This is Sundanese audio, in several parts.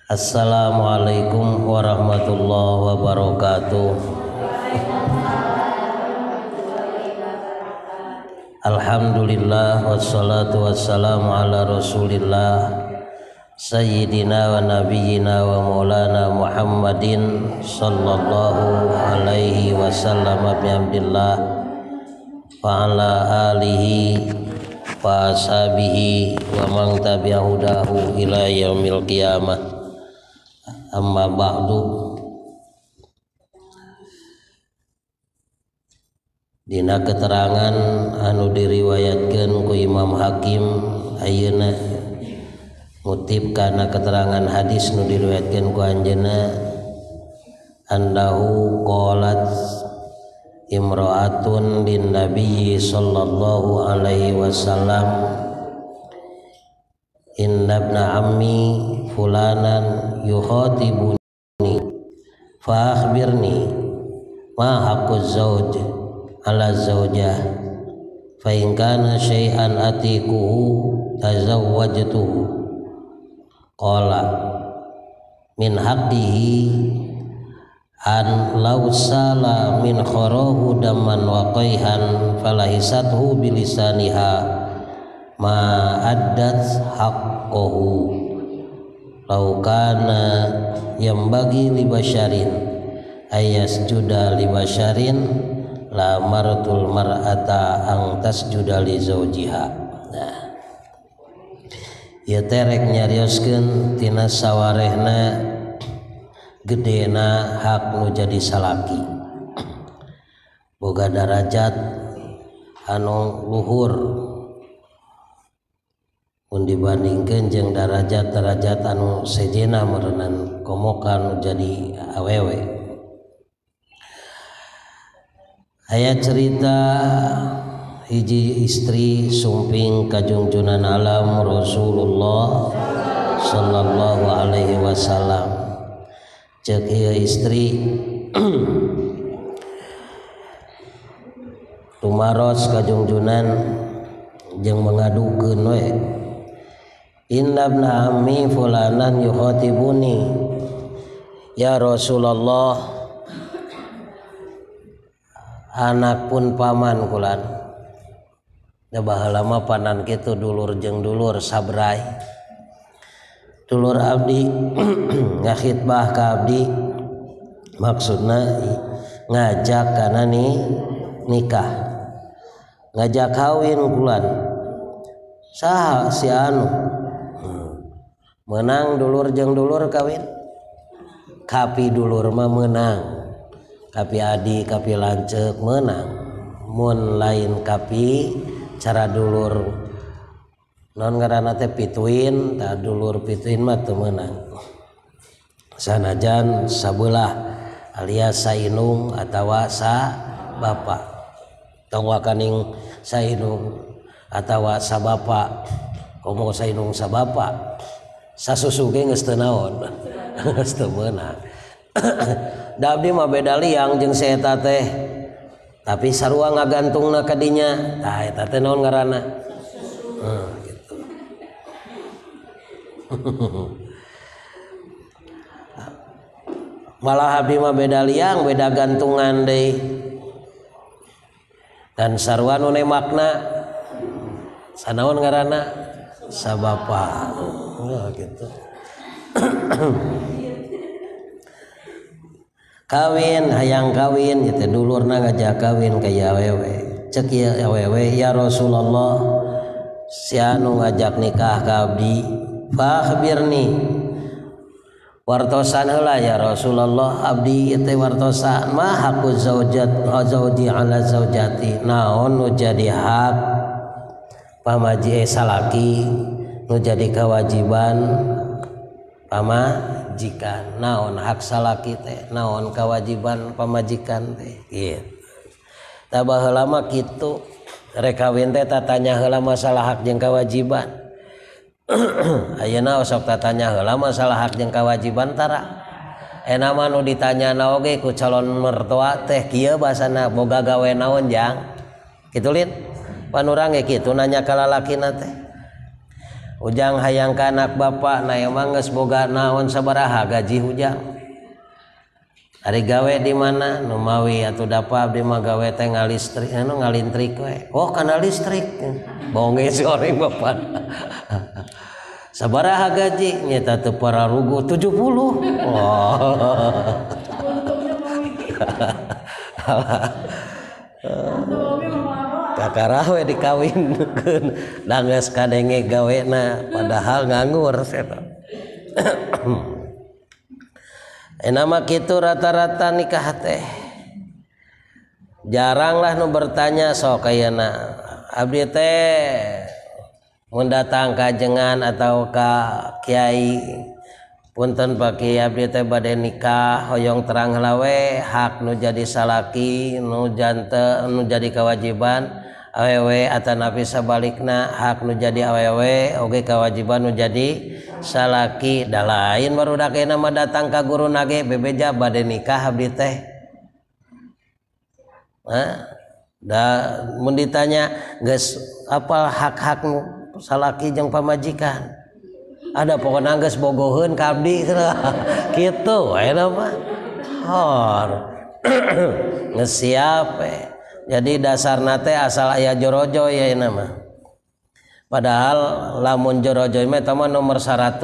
Assalamualaikum warahmatullahi wabarakatuh. Alhamdulillah wassalatu wassalamu ala rasulillah sayyidina wa nabiyyina wa maulana Muhammadin sallallahu alaihi wasallam bihamdillah wa ala alihi wa ashabihi wa man tabi'ahudahu ila yaumil qiyamah. Amma ba'du. Dina keterangan anu diriwayatkeun ku Imam Hakim ayeuna ngutip kana keterangan hadis nu diriwayatkeun ku anjeunna annahu qalat imra'atun lin nabiy sallallahu alaihi wasallam inna ibna ammi fulanan yukhatibuni fa akhbirni ma haqquz zawj ala zawjah fa in kana syai'an atikuhu tazawwajtuhu qala min haqqihi an law sala min kharahu daman wa qayhan falahisathu bilisaniha ma addat haqqahu law kana yambagi li basyarin ayasjuda li basyarin la martul mar'ata ang tasjuda li zawjiha. Nah, ieu terek nyarioskeun tina sawarehna gedena hak nu jadi salaki boga darajat anu luhur mun dibandingkeun jeung darajat-darajat anu sejena meureunnan komoka nu jadi awewe. Aya cerita hiji istri sumping kajungjunan alam Rasulullah sallallahu alaihi wasallam. Cek ieu istri tumaros kajungjunan jeung mengadukeun we inna ibna ammi fulanan yukhatibuni ya Rasulullah anak pun paman kulan da baheula mah panan kitu dulur jeung dulur sabrai dulur abdi ngakhitbah ka abdi maksudna ngajak kana nikah ngajak kawin kulan saha si anu menang dulur jeung dulur kawin kapi dulur mah menang kapi adi kapi lanceuk menang mun lain kapi cara dulur non ngaranna teh pituin tah dulur pituin mah teu meunang sanajan sabelah alias sainung atawa sa bapa tong wakaning sainung atawa sa bapa komo sainung sa bapa sasusu ge geus teu naon geus teu meunang da abdi mah beda liang jeung si eta teh tapi sarua ngagantungna ka dinya tah eta teh naon ngaranna gitu. Malah abdi mah beda liang beda gantungan deui dan sarua nu nemakna sanaon ngaranna sabapa gitu. Kawin hayang kawin itu dulurna ngajak kawin ka awewe cek ieu awewe ya Rasulullah si anu ngajak nikah ka abdi fa akhbirni wartosan heula ya Rasulullah abdi teh wartosan ma haqqu zawji ala zaujati naon nu jadi hak pamaji salaki nu jadi kewajiban pamajikan naon hak salaki teh naon kewajiban pamajikan teh gitu. Tah baheula mah kitu rek kawin teh tatanya heula masalah hak jeung kewajiban ayeuna sok tatanya heula masalah hak jeung kewajiban tara ena mah nu ditanyana oge ku calon mertua teh kieu basana boga gawe naon jang kitu lin pan urang ge kitu nanya ka lalakina teh Ujang hayang ka anak bapak na emang geus boga naon sabaraha gaji Ujang. Ari gawe di mana? Nu mawi atuh dapa abdi mah gawe teh ngalistrik anu ngalintrik we. Oh kana listrik. Bonge sore bapak. Sabaraha gaji? Nyata teu pararugu 70. Oh. Kakara we dikawinkeun da geus kadenge gawena padahal nganggur eta. Nama kitu rata-rata nikah teh jaranglah nu bertanya sok ayeuna abdi teh mun datang ka jengan atau ka kiai punten Pak Kiai abdi teh bade nikah hoyong terang heula we hak nu jadi salaki nu jante nu jadi kewajiban awewe atanapi sabalikna hak nu jadi awewe oge kewajiban nu jadi salaki da lain barudak ayeuna mah datang ka guru nage bebeja bade nikah abdi teh da mun ditanya geus apal hak-hak nu salaki jeung pamajikan ada pokoknya geus bogoheun ka abdi kitu ayeuna mah hor geus siap jadi dasarna teh asal aya jorojo ya ayeuna mah padahal lamun jorojo mah eta mah nomor 100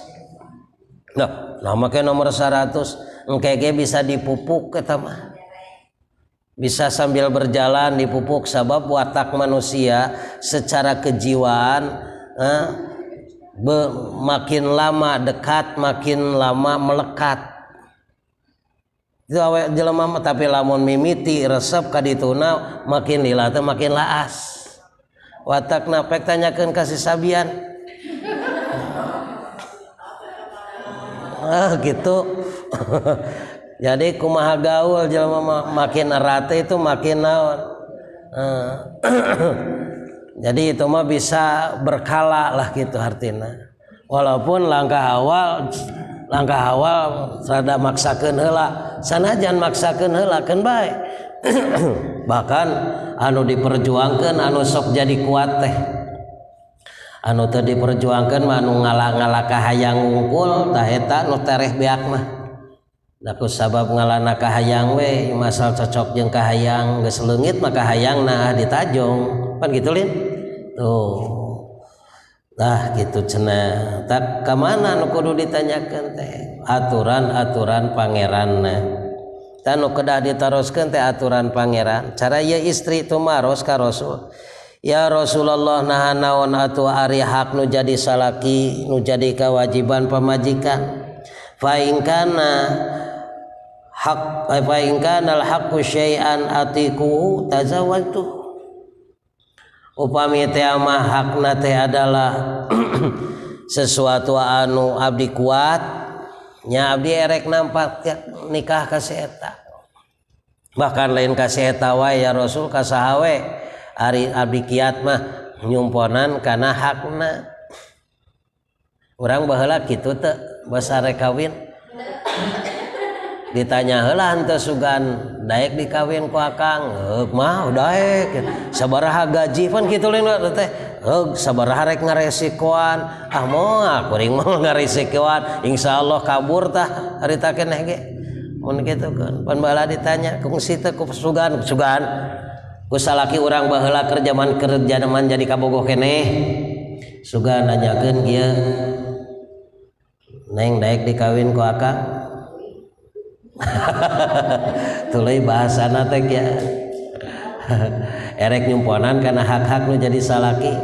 nah make nomor 100 engke ge bisa dipupuk eta mah bisa sambil berjalan dipupuk sabab watak manusia secara kejiwaan makin lama dekat makin lama melekat itu awe jelema tapi lamun mimiti resep ka dituna makin lila teh makin laas watakna pek tanyakeun ka si sabian gitu. Jadi kumaha gaul jelema makin erat itu makin naon. Jadi itu mah bisa berkala lah gitu artinya. Walaupun langkah awal rada maksakeun heula, sanajan maksakeun heula keun bae. Bahkan anu diperjuangkeun anu sok jadi kuat teh. Anu teu diperjuangkeun mah anu ngalah-ngalah kahayang ngungkul tah eta nu tereh beak mah. Da ku sabab ngalana kahayang we masal cocok jeung kahayang geus leungit mah kahayangna ditajong. Pan gitu lin. Tuh. Tah gitu cenah. Tak ka mana nu kudu ditanyakeun teh? Aturan-aturan pangeranna. Tah nu kedah ditaroskeun teh aturan pangeran. Cara ieu istri tumaros ka Rasul. Ya Rasulullah naha naon atuh ari hak nu jadi salaki, nu jadi kewajiban pamajikan. Fa in kana haq fa in kana al haqqu syai'an atiku tazawwajtu. Upami teh mah hakna teh adalah sesuatu anu abdi kuat nya abdi erek nampak nikah ka si eta. Bahkan lain ka si eta wae ya Rasul ka saha we ari abdi kiat mah nyumponan kana hakna. Urang baheula kitu teu basa rek kawin. Ditanya heula henteu sugan daek dikawin ku akang heug mah daek sabaraha gaji pan kitu lain teh heug sabaraha rek ngaresikoan moal kuring mah ngaresikoan insyaallah kabur tah harita keneh ge mun kitu kan pan baheula ditanya kungsi teh ku sugan ku salaki urang baheula kerja man jadi kabogoh keneh sugan nanyakeun ieu neng daek dikawin ku akang tulai bahasana teh ya erek nyumponan karena hak-hak nu jadi salaki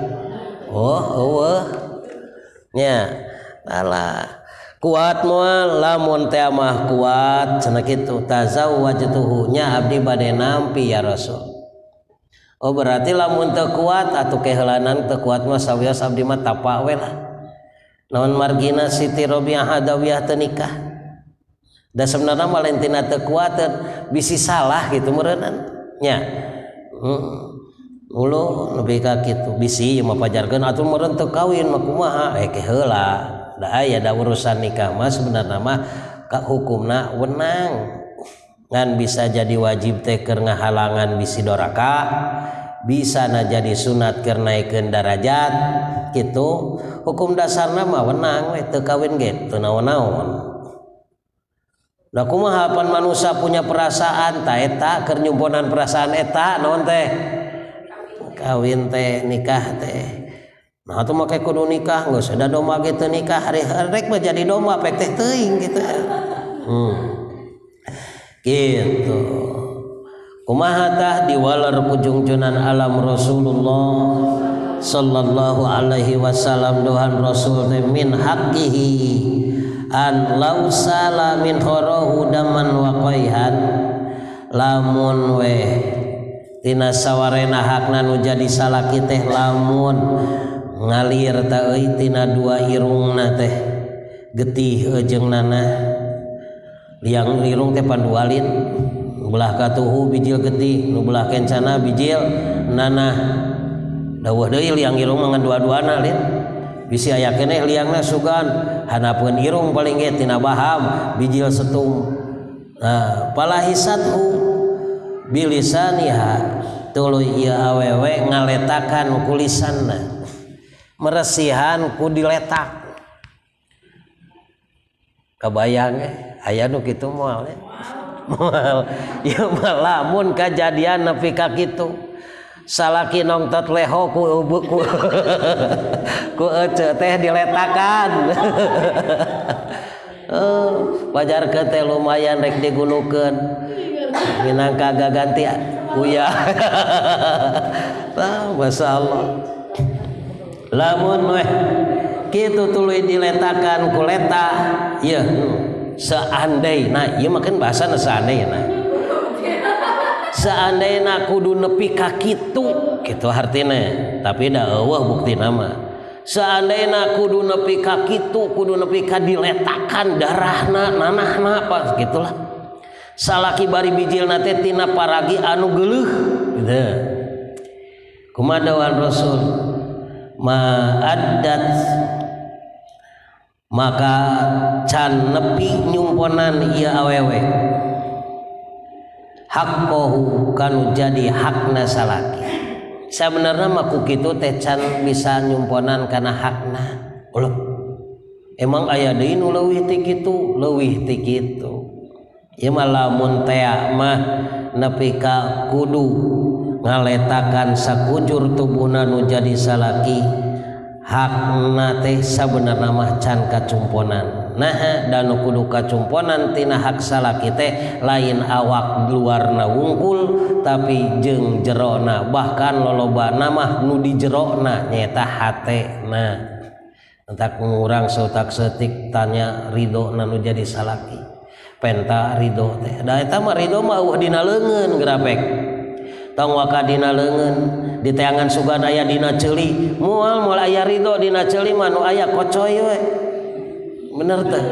nya alah kuat moal lamun teh mah kuat cenah kitu tazawwajtuhu nya abdi bade nampi ya Rasul. Oh berarti lamun teu kuat atuh keheulanan teu kuat mah sawios abdi mah tapa we lah naon margina Siti Robiah Adawiyah teu nikah. Da sebenarnya Valentina teu kuat bisi salah gitu meureunnan nya. Ulu lebih ka kitu bisi mah pajarkeun atuh meureun teu kawin mah kumaha ke heula. Da aya da urusan nikah mah sebenarnya mah ka hukumna wenang. Ngan bisa jadi wajib teh keur ngahalangan bisi doraka, bisa na jadi sunat keur naikeun darajat kitu. Hukum dasarna mah wenang we teu kawin ge teu naon-naon. Da kumaha pan manusia punya perasaan ta eta keur nyumponan perasaan eta naon teh kawin teh nikah teh. Nah atuh make kudu nikah geus ada domba ge teu nikah hari-hari mah jadi domba pek teh teuing kitu. Gitu. Kumaha tah diwalar kujungjunan alam Rasulullah sallallahu alaihi wasallam dohan Rasul min haqqihi an lausala min kharahu daman wa qaihan lamun we tina sawarena hakna nu jadi salaki teh lamun ngalir ta euy tina dua irungna teh getih ejeungnana liang irung teh pandualin belah katuhu bijil getih nu belah kencana bijil nanah dawuh deui liang irung mangan dua-duana lin bisi aya keneh liangna sugan hanapeun irung paling ge tina baham bijil setung. Nah palahisathu bilisaniha tuluy ieu awewe ngaletakan kulisanna meresihan ku diletak kabayang aya nu kitu moal moal ieu mah lamun kajadian nepi ka kitu salaki nongtot leho ku ku ece teh diletakan. Wajar ke teh lumayan rek digunukeun minangka gaganti uya. Masyaallah lamun weh kitu tuluy diletakan ku leta ieu seandaina ieu mah kan bahasana seandaina seandaina kudu nepi ka kitu kitu artina tapi da eueuh buktina mah seandaina kudu nepi ka kitu kudu nepi ka diletakan darahna nanahna apa gitulah salaki bari bijilna teh tina paragi anu geuleuh gitu kumaha dawuh Rasul ma'addat maka can nepi nyumponan ieu awewe haqqahu kanu jadi hakna salaki sabenerna mah ku kitu teh can bisa nyumponan kana hakna ulah emang aya deui nu leuwih ti kitu leuwih ti kitu ieu mah lamun tea mah nepi ka kudu ngaletakan sakujur tubuhna nu jadi salaki hakna teh sabenerna mah can kacumponan. Nah dan kudu kacumponan tina hak salaki teh lain awak luarna wungkul tapi jeung jerona bahkan lolobana mah nu di jerona nyaeta hatena entak ngurang sautak setik tanya ridho nu jadi salaki penta ridho teh da eta mah ridho mah eueuh dina leungeun grapek tong waka dina leungeun di teangan sugan aya dina ceuli moal aya ridho dina ceuli mah nu aya kocoy we bener teh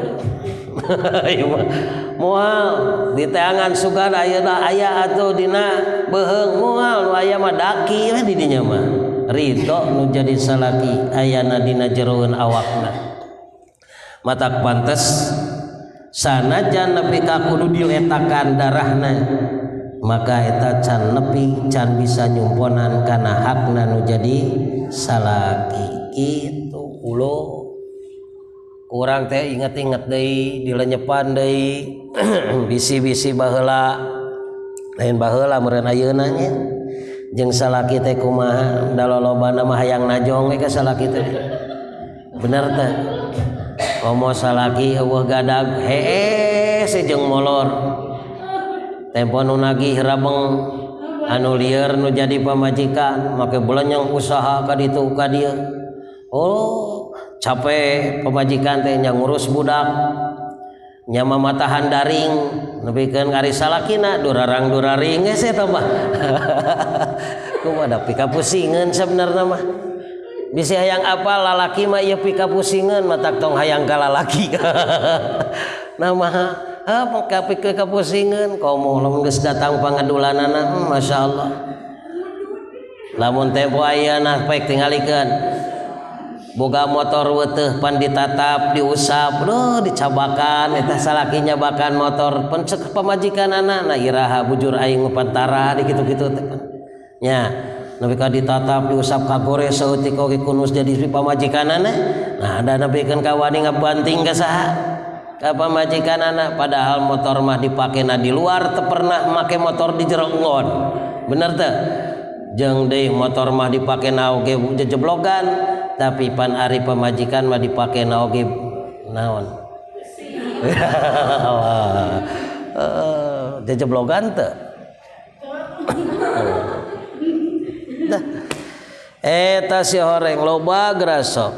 moal di teangan sugan aya atuh dina beuheung moal nu aya mah daki we di dinya mah ridho nu jadi salaki ayana dina jeroeun awakna matak pantes sanajan nepi ka kudu diletakan darahna maka eta can nepi can bisa nyumponan kana hakna nu jadi salaki kitu ulo urang teh inget-inget deui dilenyepan deui bisi-bisi baheula lain baheula meureun ayeuna nya jeung salaki teh kumaha da lolobana mah hayang najong we ka salaki teh bener teh komo salaki eueuh gadag hee sejeng molor tempo nu nagih rabeng anu lieur nu jadi pamajikan make belanyang usaha ka ditu ka dieu oh capek pamajikan teh nya ngurus budak nya mamatahan daring nepikeun ngari salakina durarang-duraring geus eta mah kumaha da pika pusingeun sabenerna mah bisi hayang apa lalaki mah ieu pika pusingeun matak tong hayang ka lalaki namaha maka pika kapusingeun komo lamun geus datang pangadulanana masyaallah lamun tempo ayeuna pek tingalikeun boga motor weuteuh pan ditatap diusap dicabakan eta salaki nyabakan motor pan ceuk pamajikanana na iraha bujur aing pantara di kitu-kitu teh nya nepi ka ditatap diusap kagore saeutik oge kunus jadi pamajikanana. Nah ada nepikeun ka wani ngabanting ka saha ka pamajikanana, padahal motor mah dipakena di luar teu pernah make motor di jero enggon. Bener teu? Jeung deui motor mah dipakena oge jejeblogan, tapi pan ari pamajikan mah dipakena oge naon? Jejeblogan teu? Dah. Eta si horeng loba grasok.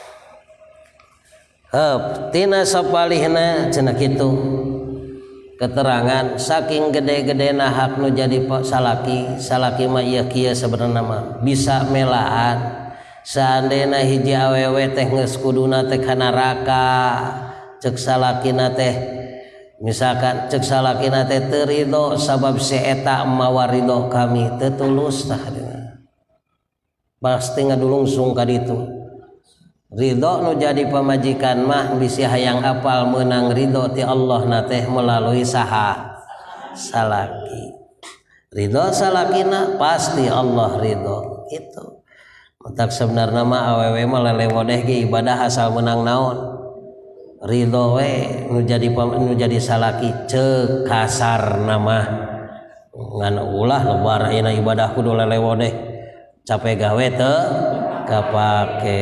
Heup tina sapalihna cenah kitu. Keterangan saking gede-gedena hak nu jadi salaki mah ieu kieu sebenarnya mah bisa melaan seandainya hiji awewe teh geus kuduna teh ka neraka cek salakina teh misalkan cek salakina teh teu ridho sabab si eta mawa ridho kami teu tulus tah pasti ngadulungsung ka ditu. Ridho nu jadi pamajikan mah bisi hayang apal menang ridho ti Allah na teh melalui saha salaki. Ridho salakina pasti Allah ridho itu. Matak sebenarnya mah awewe mah lelewodeh ge ibadah asal menang naon. Ridho we nu jadi salaki ceuk kasar nama ngan ulah lebar ayeuna ibadah kudu lelewodeh capek gawe teu kapake.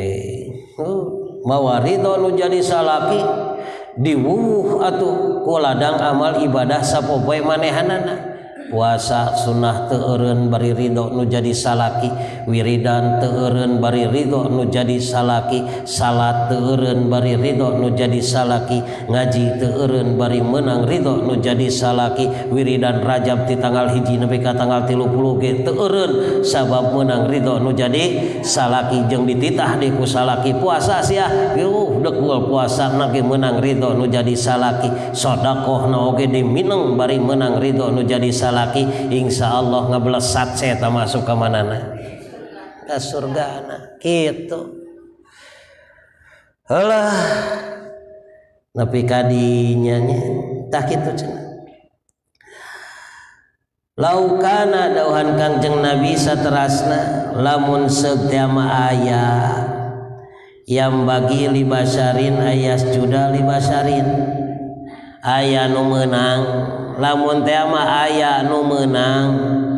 Mawa ridho nu jadi salaki diwuwuh atuh ku ladang amal ibadah sapopoe manehanana. Puasa sunnah teu eureun bari ridho nu jadi salaki, wiridan teu eureun bari ridho nu jadi salaki, salat teu eureun bari ridho nu jadi salaki, ngaji teu eureun bari meunang ridho nu jadi salaki, wiridan Rajab ti tanggal 1 nepi ka tanggal 30 ge teu eureun sabab meunang ridho nu jadi salaki jeung dititah di ku salaki. Puasa sia deukul puasa na ge meunang ridho nu jadi salaki, sedekah na oge dimineng bari meunang ridho nu jadi salaki. Insyaallah ngablesat saya tak masuk ke manana ke surgana gitu. Alah nepi kadinya tah kitu cenah. Laukana dauhan Kangjeng Nabi saterasna lamun seug teh mah aya yang bagi libasyarin ayas juda libasyarin aya nu meunang. Lamun teh mah aya nu meunang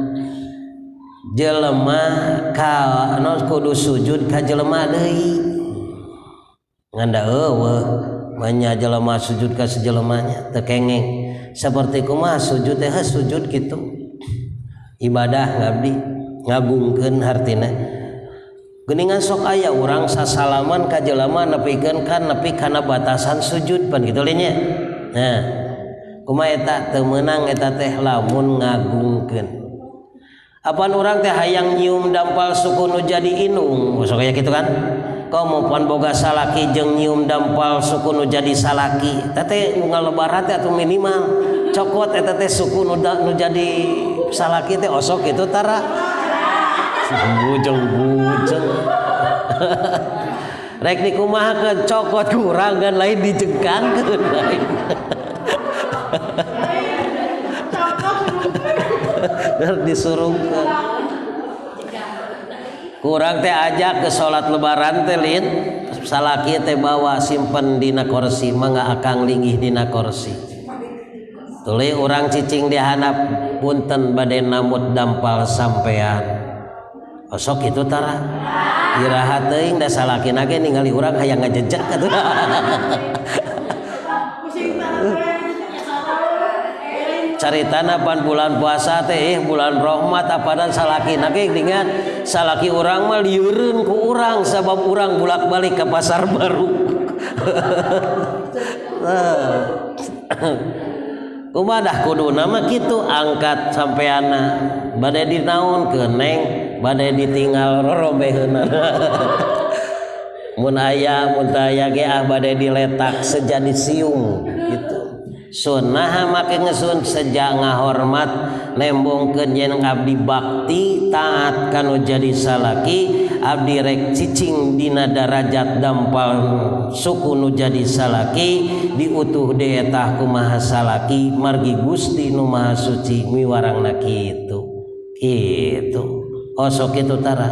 jelema ka anu kudu sujud ka jelema deui nganda eueuh manya jelema sujud ka sajelemanya teu kengeng saperti kumaha sujud teh sujud kitu ibadah ngabdi ngagungkeun hartina geuningan sok aya urang sasalaman ka jelema nepikeun kan nepi kana batasan sujud pan kitu nya. Nah kumaha eta teu meunang eta teh lamun ngagungkeun. Apaan urang teh hayang nyium dampal suku nu jadi inung, sok aya kitu kan? Komo pan boga salaki jeung nyium dampal suku nu jadi salaki. Eta teh nu ngalebaran teh atuh minimal cokot eta teh suku nu jadi salaki teh osok kitu tara. Bujeng-bujeng. Rek dikumahakeun cokot kurang kan lain dijengkangkeun lain. Disurungkeun kurang teh ajak ke salat lebaran teh lin salaki teh bawa simpen dina kursi mangga akang linggih dina kursi tuluy urang cicing dihandap punten bade namut dampal sampean osok kitu tara iraha teuing da salakina ge ningali urang hayang ngajejak atuh. Caritana pan bulan puasa teh bulan rahmat apadan salaki nage dengan salaki urang mah lieureun ku urang sabab urang bolak-balik ke pasar baru. Kumaha kuduna mah kitu angkat sampeana bade dinaonkeun neng bade ditinggal rorobeheunna. Mun aya ge bade diletak sejadi siung gitu. Sunnah make ngesun sejak ngahormat nembongkeun yen abdi bakti taat kanu jadi salaki abdi rek cicing dina darajat dampal suku nu jadi salaki diutuh deui tah kumaha salaki margi Gusti nu Maha Suci miwarangna kitu sok itu tara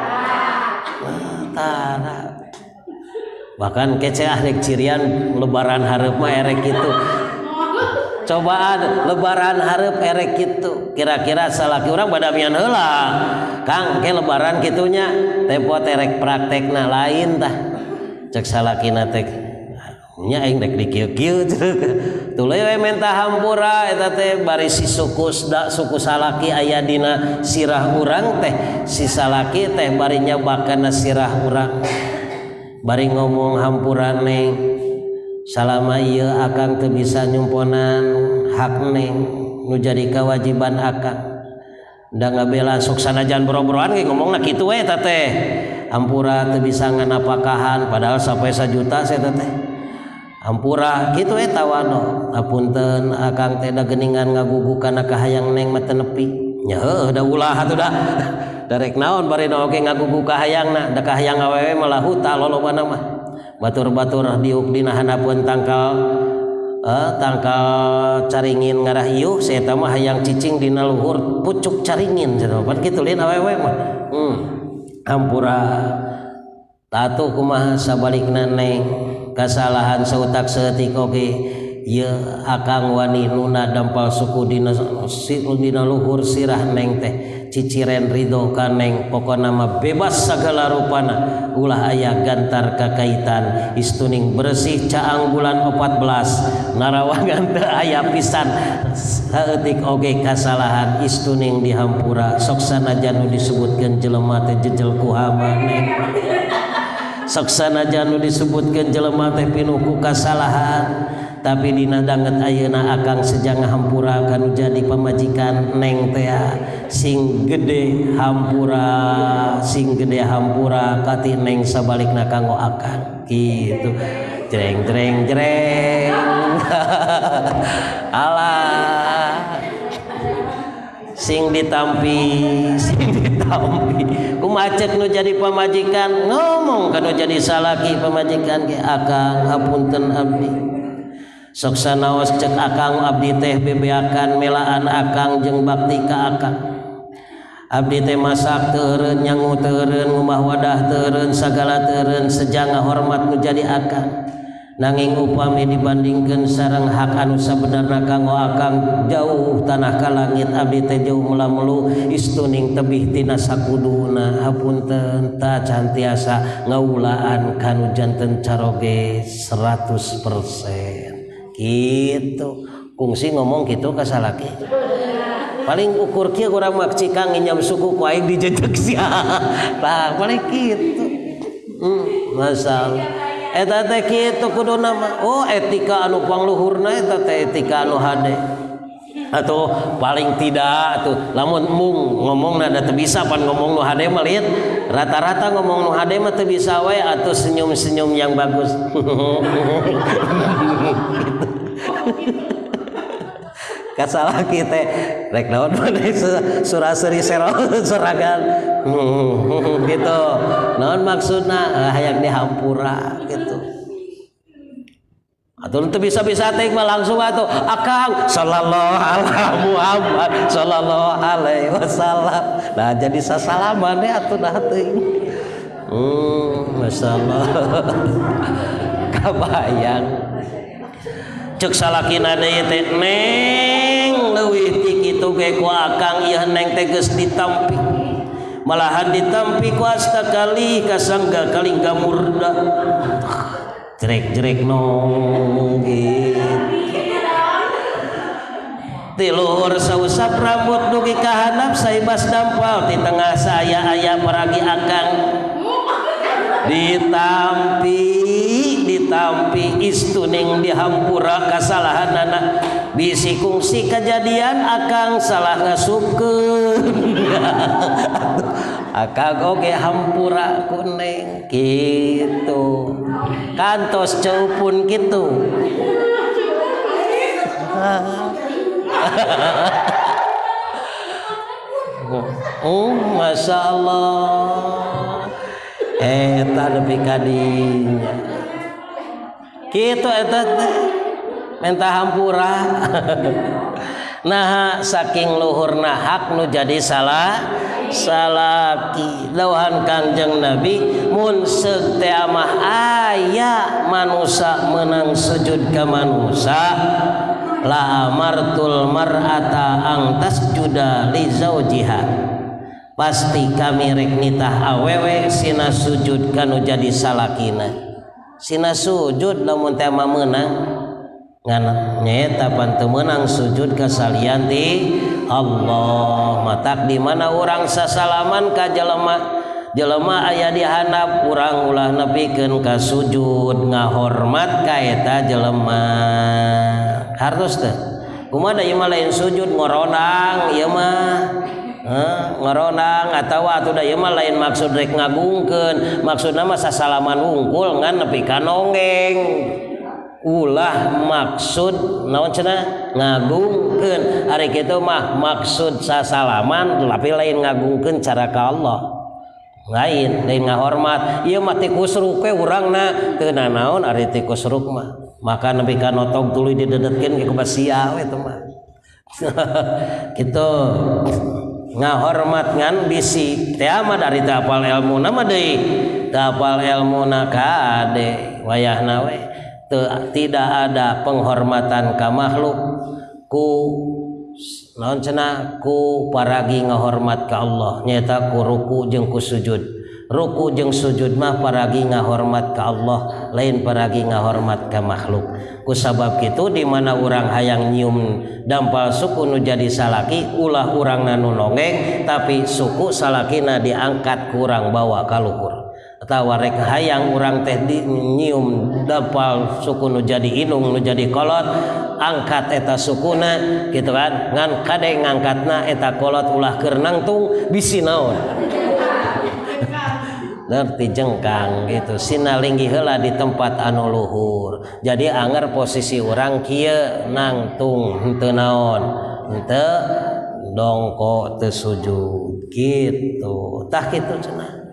bahkan kece rek cirian lebaran hareup mah erek kitu cobaan lebaran hareup erek kitu kira-kira salaki urang badamian heula Kang ke lebaran kitunya tempo terek praktekna lain tah cek salakina teh nya aing rek dikieu-kieu tuluy we menta hampura eta teh bari si suku salaki aya dina sirah urang teh si salaki teh bari nyobakeun sirah urang bari ngomong hampura neng salama ieu akang teu bisa nyumponan hak neng nu jadi kewajiban akang da ngabela sok sanajan boro-boroan ge ngomongna kitu we eta teh hampura teu bisa nganapakahan padahal sampai 1 juta saya teh hampura kitu eta wano apunten akang teh da geuningan ngagugukan ka hayang neng mah teu nepi nya heuh da ulah atuh da darek naon bari na oge ngaguguk ka hayangna da ka hayang awewe malah huta lolobana mah batur-batur diuk dina handapeun tangkal caringin ngarah ieuh saya mah hayang cicing dina luhur pucuk caringin cenah pan kitu lin awewe mah hampura tatu kumaha sabalikna neng kasalahan sautak seutik oge ieu akang wani nuna dampal suku dina luhur sirah neng teh ciciren ridho ka neng pokona mah bebas sagala rupana ulah aya gantar kakaitan istuning bersih caang bulan 14 narawangan teu aya pisan saeutik oge kasalahan istuning dihampura sok sanajan nu disebutkeun jelema teh jejel ku hama neng sok sanajan nu disebutkeun jelema teh pinuh ku kasalahan tapi dina danget ayeuna akang sejang hampura kanu jadi pamajikan neng teh sing gede hampura kati neng sabalikna kanggo akang kitu jreng alah sing ditampi kumaha ceuk nu jadi pamajikan ngomong kanu jadi salaki pamajikan ge akang hapunten abdi sok sanaos cek akang abdi teh bebeakan melaan akang jeung bakti ka akang abdi teh masak teureun nyangu teureun ngumah wadah teureun sagala teureun sejang ngahormat nu jadi akang nanging upami dibandingkeun sareng hak anu sabenerna kanggo akang jauh tanah ka langit abdi teh jauh mula-mulu istuning tebih tina sakuduna hapunten ta cantiasa ngaulaan kanu janten caroge 100% gitu kungsi ngomong gitu ka salaki paling ukur kieu urang mah cikang nginyam suku ku aing dijejeg sia tah paling kitu masalah eta teh kitu kuduna mah etika anu pangluhurna eta teh etika anu hade atau paling tidak tuh lamun mung ngomongna da teu bisa pan ngomong nu hade mah liat rata-rata ngomong nu hade mah teu bisa we atuh senyum-senyum yang bagus kasalaki teh rek naon maneh suraseri soragan gitu naon maksudna hayang dihampura gitu atuh teu bisa-bisa teh mah langsung atuh akang sallallahu alaihi Muhammad sallallahu alaihi wasallam nah jadi sasalaman teh atuh dah teuing masyaallah kabayang cek salakina deui teh neng leuwih ti kitu ge ku akang ieu neng teh geus ditampi malahan ditampi ku astakali kasangga kalingga murda jrek nong gitu ti luhur sausap rambut dugi ka handap saibas dampal di tengah saya aya paragi akang ditampi istuning dihampura kasalahanana bisi kungsi kejadian akang salah ngasupkeun akang oge hampura kuneng kitu kantos ceupun kitu Masya Allah eta lebih kadinya kitu eta teh menta hampura nah saking luhurna hak nu jadi salaki. Dawuhan Kangjeng Nabi mun seuk teh mah aya manusia menang sujud ka manusia la amartul mar'ata ang tasjuda li zaujiha, pasti kami rek nitah awewe sina sujud kanu jadi salakina. Sina sujud lamun teh mah meunang ngan nyaeta pan teu meunang sujud ka salian ti Allah. Matak di mana urang sasalaman ka jelema aya di handap urang ulah nepikeun ka sujud ngahormat ka eta jelema. Hartos teh kumaha ieu mah lain sujud ngoronang ieu mah ngoronang atawa atuh da ieu mah lain maksud rek ngagungkeun, maksudna mah sasalaman wungkul ngan nepi ka nonggeng. Ulah maksud naon cenah ngagungkeun, ari kitu mah maksud sasalaman tapi lain ngagungkeun cara ka Allah. Lain ngahormat ieu mah ti kusruk we urangna teu nanaon ari ti kusruk mah. Maka nepi ka notog tuluy didedetkeun ke basia we teh mah. Kitu ngahormat ngan bisi teh mah dari teu apal ilmuna mah deui. Teu apal ilmuna kade wayahna we tidak ada penghormatan ka makhluk ku naon cenah ku paragi ngahormat ka Allah nyaeta ku ruku jeung ku sujud. Ruku jeung sujud mah paragi ngahormat ka Allah lain paragi ngahormat ka makhluk. Ku sabab kitu di mana urang hayang nyium dampal suku nu jadi salaki ulah urangna nu nonggeng tapi suku salakina diangkat ku urang bawa ka luhur. Atawa rek hayang urang teh nyium dampal suku nu jadi inung nu jadi kolot angkat eta sukuna gitu kan ngan kade ngangkatna eta kolot ulah keur nangtung bisi naon ngerti jengkang gitu sinalinggih heula di tempat anu luhur. Jadi anger posisi urang kieu nangtung henteu naon henteu dongko teu sujud gitu tah kitu cenah.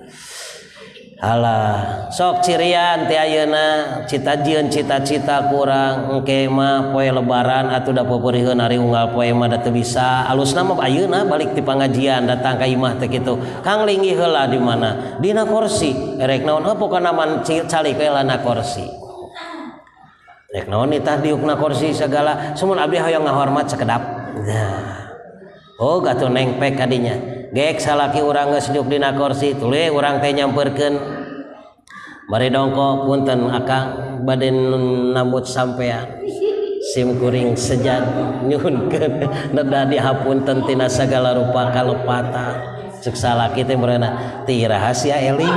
Alah sok cirian ti ayeuna cita-jieun cita-cita kurang engke mah poe lebaran atuh da pepeureuheun ari unggal poe mah da teu bisa alusna mah ayeuna balik ti pangajian datang ka imah teh kitu kang linggih heula di mana dina kursi erek naon pokona man calik we lana kursi rek naon itah diukna kursi segala sumun abdi hoyong ngahormat sakedap nah oh gatuh nengpek kadinya gek salaki urang geus duduk dina kursi tuluy urang teh nyampeurkeun bari dongko punten akang bade nambut sampean sim kuring sejad nyuhunkeun neda dihapunten tina sagala rupa kalepatan ceuk salaki teh meureunna ti rahasia eling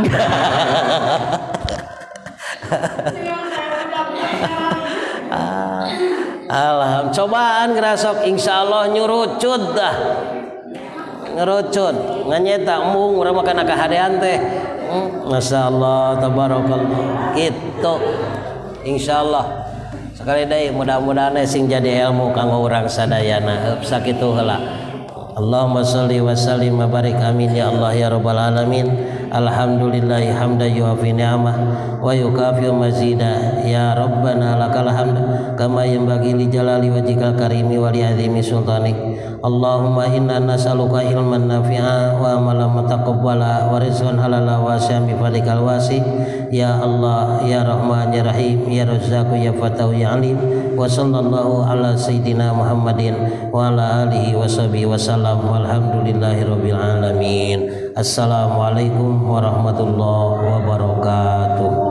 alhamdulillah cobaan ngerasok insyaallah nyurucut dah ngerucut nganyeta mung urang mah kana kahadean teh masyaallah tabarakallah gitu insyaallah sekali deui mudah-mudahan sing jadi ilmu kanggo urang sadayana sakitu heula. Allahumma shalli wa sallim wa barik amin ya Allah ya rabbal alamin. Alhamdulillahi hamdan yuafi ni'amah wa yukafi mazida ya rabbana lakal hamd kama yanbaghi li jalali wajhikal karimi wa li azimi sultanik. Allahumma inna nas'aluka ilman nafi'a wa amalan mutaqabbala wa rizqan halala wa wasi'an bi fadlikal wasi ya Allah ya Rahman ya Rahim ya Razzaq ya Fatahu ya Alim wa sallallahu ala sayyidina Muhammadin wa ala alihi wa sahbihi wa sallam walhamdulillahi rabbil alamin. Assalamualaikum warahmatullahi wabarakatuh.